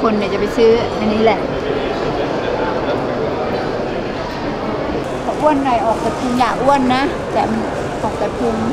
คนเนี่ยจะไปซื้ออันนี้แหละอ้วนหน่อยออกกระทุงอย่าอ้วนนะแต่มันออกกระทุง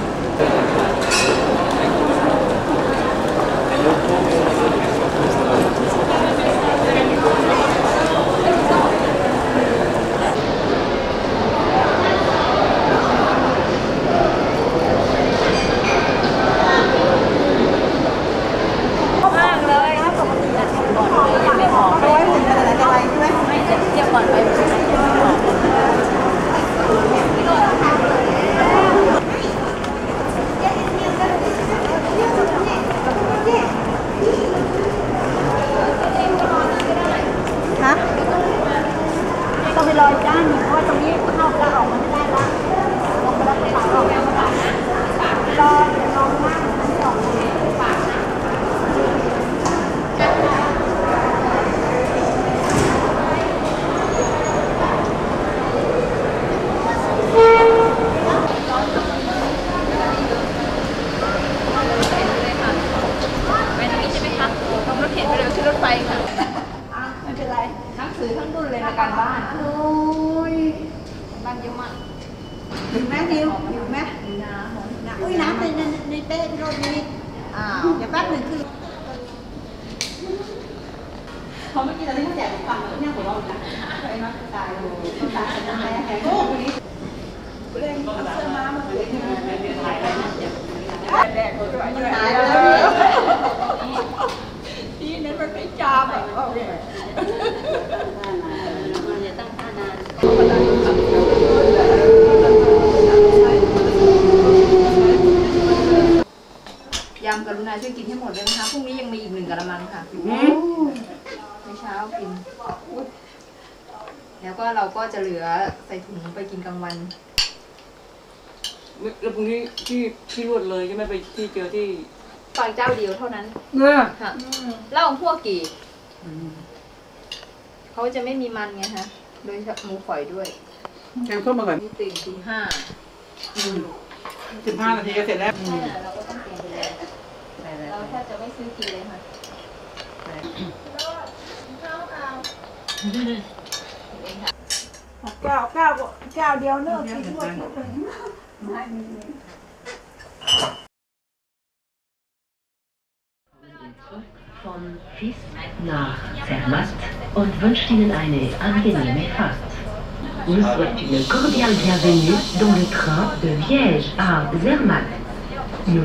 ต้องไปรอจ้างเพราะว่าตรงนี้เข้าแล้วออกมาไม่ได้ละลงไปแล้วฝากออกแล้วฝากนะรอมากทั้งสองฝากนะไปทางนี้ใช่ไหมคะต้องรถเข็นไปเร็วขึ้นรถไฟค่ะไม่เป็นไรทั้งสื่อทั้งดุนเลยในการบ้านโอ้ยบ้านเยอะมากอยู่ไหมนิวอยู่ไหมน้ำอุ้ยน้ำในเป้ที่รถนี้เดี๋ยวแป๊บหนึ่งคือเขาเมื่อกี้เราได้แจกฟังแล้วเนี่ยหัวเราะนะไอ้นักตายโอ้ตายทำไมแหงโอ้คนนี้เล่นเสื้อม้ามาเลยถ่ายอะไรนะแดกคนด้วยตายแล้วที่นั้นมันไม่จามอ่ะมันจะตั้งท่านานยำกรุณาช่วยกินให้หมดเลยนะคะพรุ่งนี้ยังมีอีก1 กะละมังค่ะในเช้ากินแล้วก็เราก็จะเหลือใส่ถุงไปกินกลางวันแล้วพรุ่งนี้ที่รวดเลยใช่ไหมไปที่เจอที่ฟังเจ้าเดียวเท่านั้นค่ะเหล้าพวกกี่เขาจะไม่มีมันไงฮะโดยหมูฝอยด้วยแกงส้มมาก่อนตื่นตี 5 15 นาทีก็เสร็จแล้วใช่เราก็ต้องเตรียมไปเลยเราแทบจะไม่ซื้อกินเลยค่ะแก้วเดียวเนอะกินด้วย Von Fis nach Zermatt und wünscht Ihnen eine angenehme Fahrt. Nous souhaitons une cordiale bienvenue dans le train de Liège à Zermatt. Nous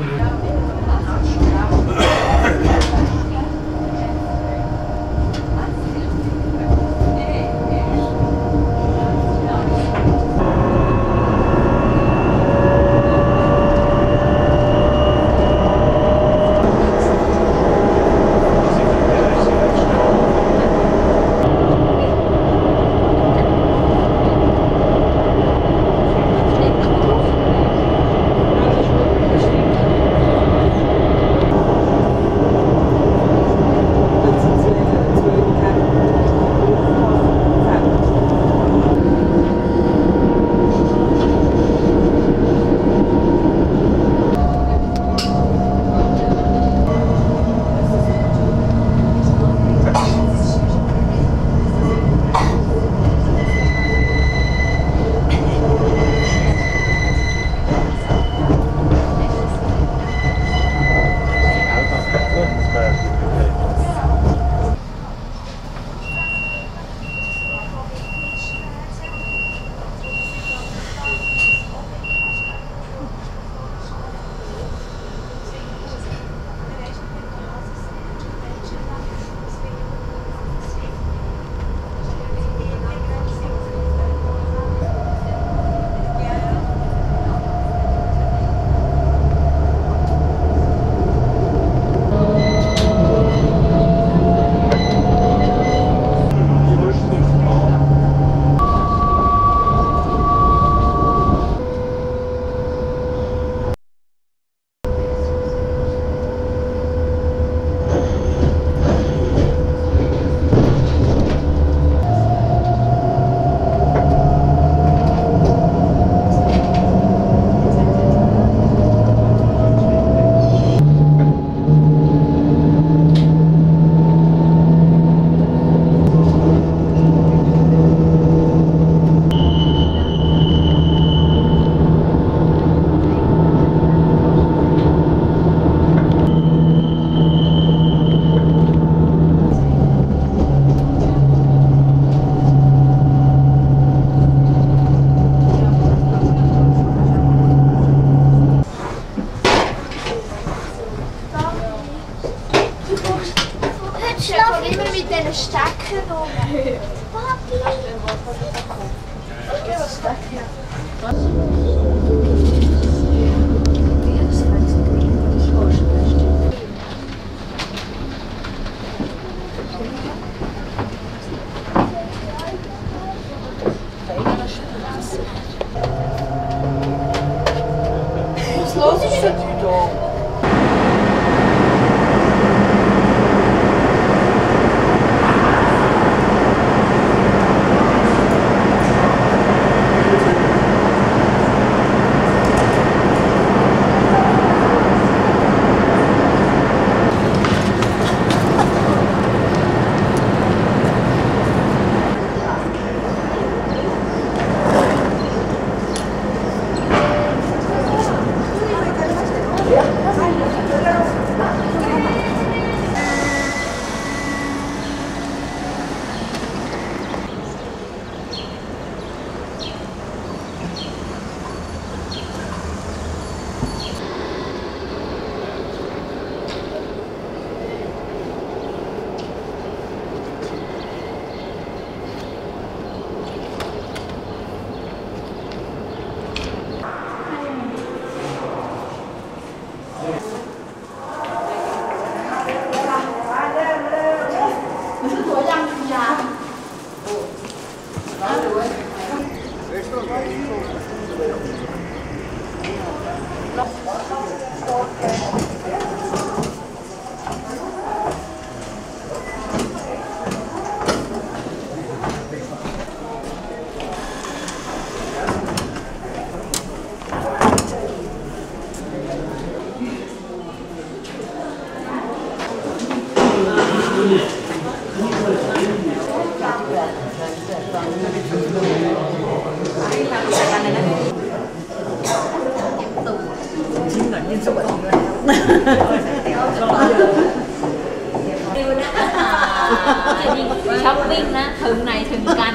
ช้อปปิ้งนะถึงไหนถึงกัน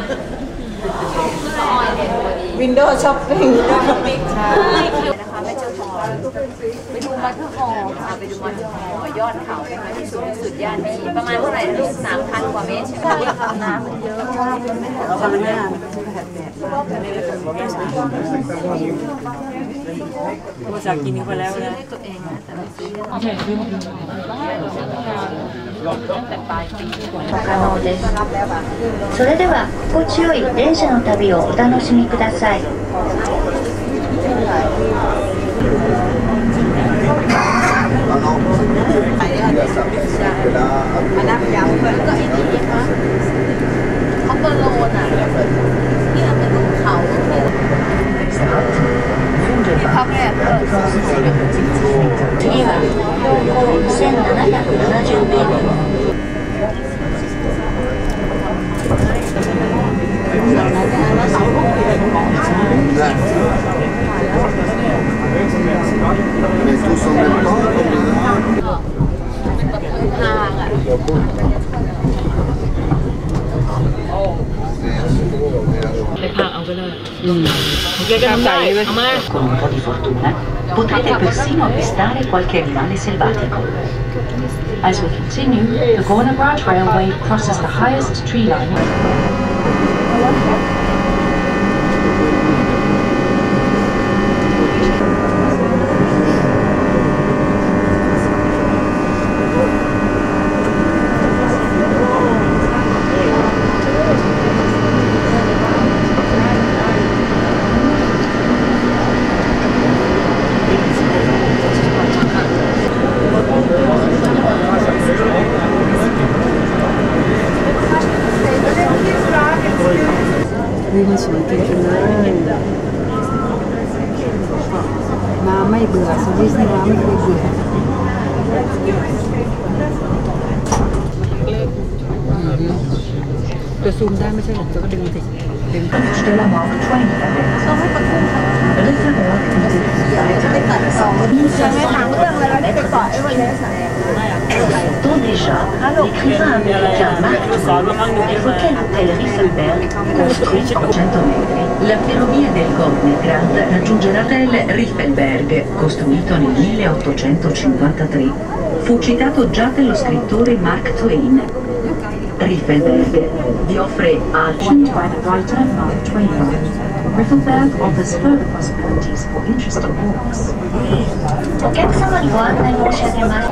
วินโดว์ช้อปปิ้งใช่นะคะไปเจอหอไปดูมัทเทอร์ฮอลล์ค่ะไปดูมัทเทอร์ฮอลล์ยอดเขานะคะที่สูงสุดย่านนี้ประมาณเท่าไหร่ลูก 3,000 กว่าเมตรใช่ไหมน้ำมันเยอะมากทำงานภาษากินไปแล้วนะตัวเองนะแต่ไม่ซื้อแต่ปลายปี可能です。それでは心地よい電車の旅をお楽しみください。 มานับย้ำเลยก็ไอ้นี่นะคะเขาเบอร์โลนอ่ะที่มันเป็นภูเขาภาคแรก次は標高1770メートル。 Con un po' di fortuna potrete persino avvistare qualche animale selvatico. As we continue, the Gorner Branch Railway crosses the highest tree line. มันสวยจริงๆเลยน้ำไม่เบื่อสวิสน้ำไม่เคยเบื่อจะซูมได้ไม่ใช่หรอกจะก็ดึงสิดึง Tôt déjà, l'écrivain américain Mark Twain évoquait l'hôtel Riffelberg construit a 100 metri. La ferrovia del Gornergrat raggiungerà l'hotel Riffelberg, costruito nel 1853. Fu citato già dallo scrittore Mark Twain. Riffelberg vi offre altri by the right turn on the train line. Riffelberg offers further possibilities for interesting walks. お客様にご案内申し上げます。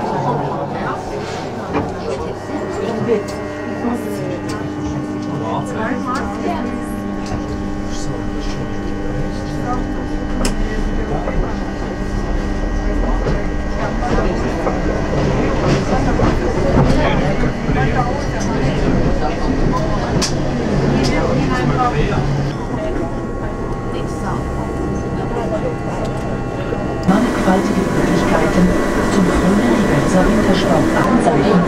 Mannigfaltige Möglichkeiten zum grünen Rivenzer Wintersport Anzeichen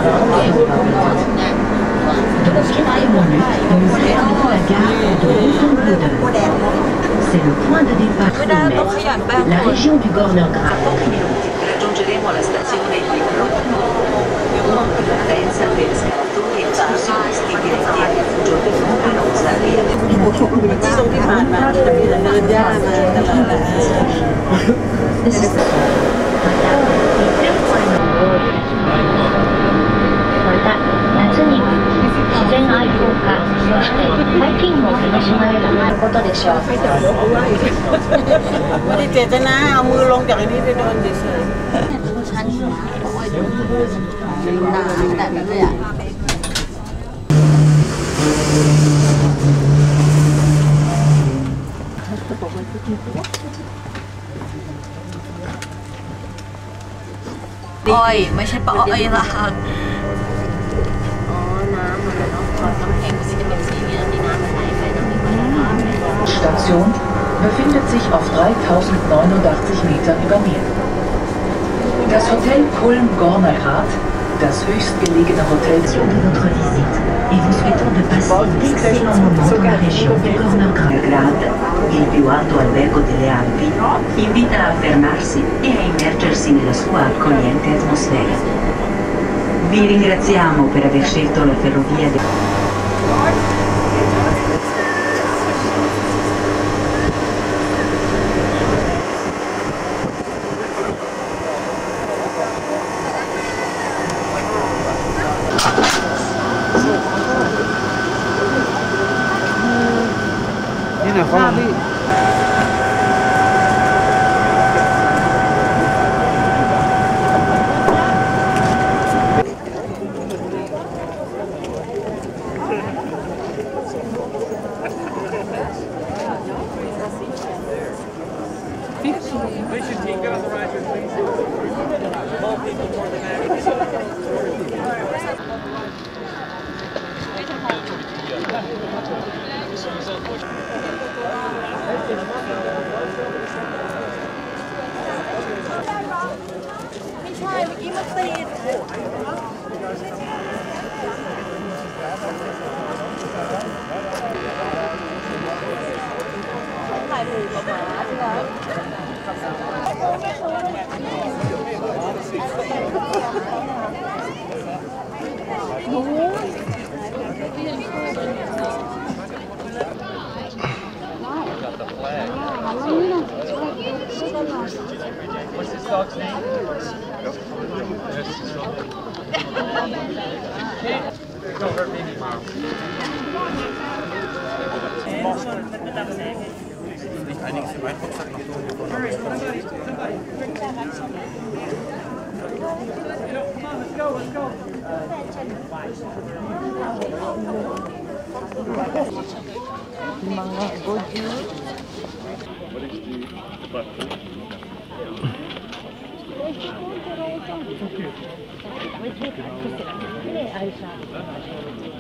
Dans quelques minutes, nous arriverons à la gare de Rothenbrüder. C'est le point de départ primaire. La région du Gorner Grat. A pochi minuti raggiungeremo la stazione di Rothenbrüder. Partenza per scalatori e escursionisti diretti al rifugio per Montarosa e a ที่ตรงที่ผ่านมาจะมีเดินย่ามาตลอดเลยまた夏には自然愛好家そしてハイキングを楽しまれることでしょうไม่ได้เจตนาเอามือลงจากอันนี้ไปโดนเฉยๆชั้นหนาแต่แบบนี้อ่ะอ้อยไม่ใช่ปลาอ้อยละ Station befindet sich auf 3089 Metern über Meer. Das Hotel Kulm-Gornergrat, das höchstgelegene Hotel de votre visite et vous souhaitons de passer d'excellents moments dans la région du Gornergrat. il più alto albergo delle Alpi, invita a fermarsi e a immergersi nella sua accogliente atmosfera. Vi ringraziamo per aver scelto la ferrovia del... นี่นะเขาพี่ไม่ใช่เมื่อกี้มันติดถ่ายรูปกับหมาใช่ไหม What's this dog's name? Go her baby mom. Einiges im Einkaufssack noch Okay.